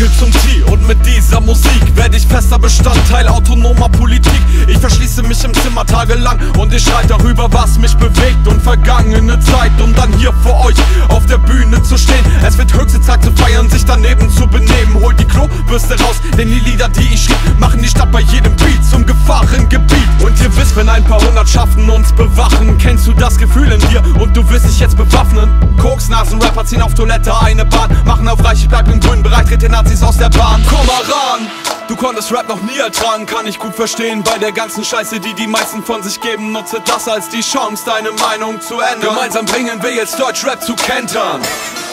Onkel zum Tee und mit dieser Musik werde ich fester Bestandteil autonomer Politik. Ich verschließe mich im Zimmer tagelang und ich schrei darüber, was mich bewegt und vergangene Zeit, um dann hier vor euch auf der Bühne zu stehen. Es wird höchste Zeit zu feiern, sich daneben zu benehmen. Holt die Klobürste raus, denn die Lieder, die ich schrieb, machen die Stadt bei jedem Beat zum Gefahrengebiet. Und ihr wisst, wenn ein paar Hundertschaften uns bewachen, kennst du das Gefühl in dir und du wirst dich jetzt bewaffnen. Koksnasen-Rapper ziehen auf Toilette eine Bahn, machen auf reich, ich bleib im grünen Bereich, tritt den Nazis aus der Bahn. Komm mal ran! Du konntest Rap noch nie ertragen, kann ich gut verstehen. Bei der ganzen Scheiße, die die meisten von sich geben, nutze das als die Chance, deine Meinung zu ändern. Gemeinsam bringen wir jetzt Deutschrap zu kentern.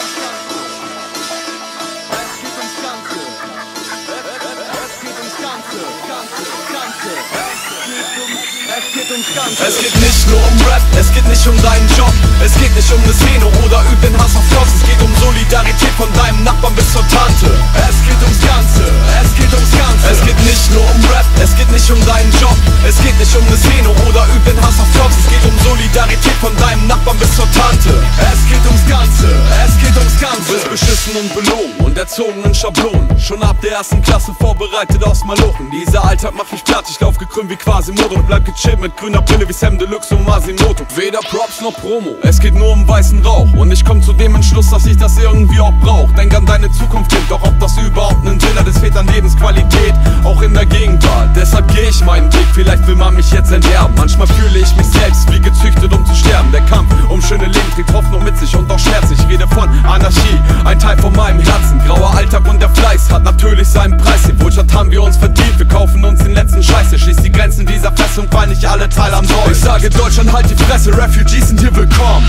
Es geht nicht nur um Rap, es geht nicht um deinen Job, es geht nicht um eine Szene oder üb den Hass auf Cops. Es geht um Solidarität von deinem Nachbarn bis zur Tante. Es geht ums Ganze, es geht ums Ganze. Es geht nicht nur um Rap, es geht nicht um deinen Job, es geht nicht um eine Szene oder üb den Hass auf Cops. Es geht um Solidarität von deinem Nachbarn bis zur Tante. Es geht ums Ganze, es geht ums Ganze. Du bist beschissen und belogen und erzogen in Schablonen. Schon ab der ersten Klasse vorbereitet aufs Malochen. Dieser Alltag macht mich platt, ich lauf gekrümmt wie Quasimodo und bleib gechillt mit grüner Brille wie Sam Deluxe und Masimoto. Weder Props noch Promo, es geht nur um weißen Rauch. Und ich komm zu dem Entschluss, dass ich das irgendwie auch brauch. Denk an deine Zukunft, Kind, doch ob das überhaupt einen Sinn hat, es fehlt an Lebensqualität, auch in der Gegenwart. Deshalb geh ich meinen Weg, vielleicht will man mich jetzt enterben. Manchmal fühle ich mich selbst wie gezüchtet, um zu sterben. Der Kampf um schöne Leben trägt Hoffnung mit sich und auch Schmerz. Ich rede von Anarchie, ein Teil von meinem Herzen. Grauer Alltag und der Fleiß hat natürlich seinen Preis. Den Wohlstand haben wir uns verdient, wir kaufen uns den letzten Scheiß. Der schließt die Grenzen dieser Festung, weil nicht alle Teil am Soll. Ich sage Deutschland, halt die Fresse, Refugees sind hier willkommen.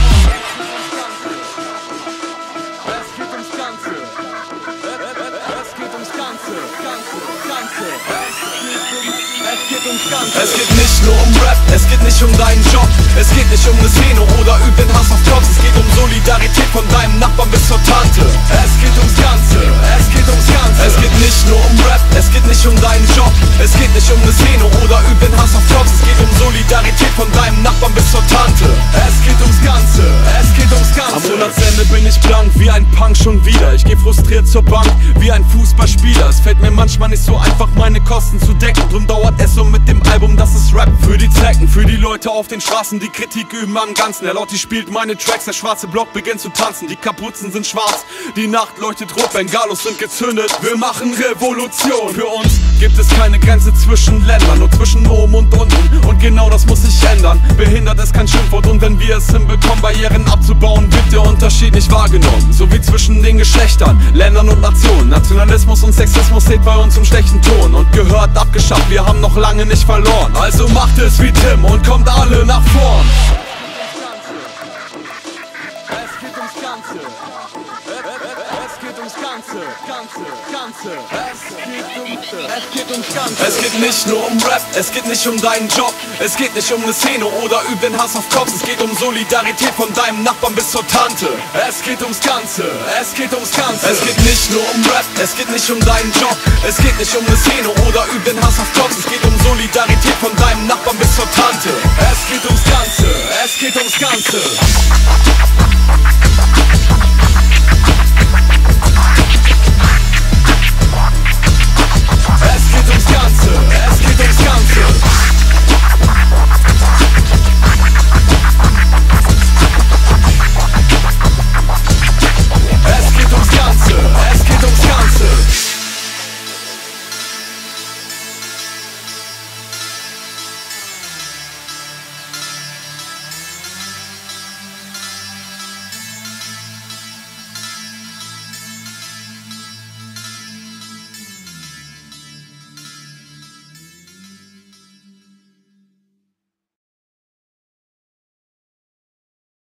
Es geht nicht nur um Rap, es geht nicht um deinen Job, es geht nicht um eine Szene oder üb den Hass auf Cops. Es geht um Solidarität von deinem Nachbarn bis zur Tante. Es geht ums Ganze, es geht ums Ganze. Es geht nicht nur um Rap, es geht nicht um deinen Job, es geht nicht um eine Szene oder üb den Hass auf Cops. Es geht um Solidarität von deinem Nachbarn bis zur Tante. Es geht ums Ganze, es geht ums Ganze. Am Monatsende bin ich blank wie ein Punk schon wieder. Ich geh frustriert zur Bank wie ein Fußballspieler. Es fällt mir manchmal nicht so einfach, meine Kosten zu decken. Drum dauert es so mit dem Album, das ist Rap für die Zecken, für die Leute auf den Straßen, die Kritik üben am Ganzen. Der Lotti spielt meine Tracks, der schwarze Block beginnt zu tanzen. Die Kapuzen sind schwarz, die Nacht leuchtet rot, Bengalos sind gezündet. Wir machen Revolution. Für uns gibt es keine Grenze zwischen Ländern, nur zwischen oben und unten. Und genau das muss sich ändern. Behindert ist kein Schimpfwort und wenn wir es hinbekommen, Barrieren abzubauen, wird der Unterschied nicht wahrgenommen. So wie zwischen den Geschlechtern, Ländern und Nationen. Nationalismus und Sexismus steht bei uns im schlechten Ton und gehört abgeschafft. Wir haben noch lange nicht verloren. Also macht es wie Tim und kommt alle nach vorn. Es geht ums Ganze. Es geht ums Ganze. Es geht ums Ganze. Es geht nicht nur um Rap, es geht nicht um deinen Job, es geht nicht um eine Szene oder üb den Hass auf Cops. Es geht um Solidarität von deinem Nachbarn bis zur Tante. Es geht ums Ganze, es geht ums Ganze. Es geht nicht nur um Rap, es geht nicht um deinen Job, es geht nicht um eine Szene oder üb den Hass auf Cops. Es geht um Solidarität von deinem Nachbarn bis zur Tante. Es geht ums Ganze, es geht ums Ganze.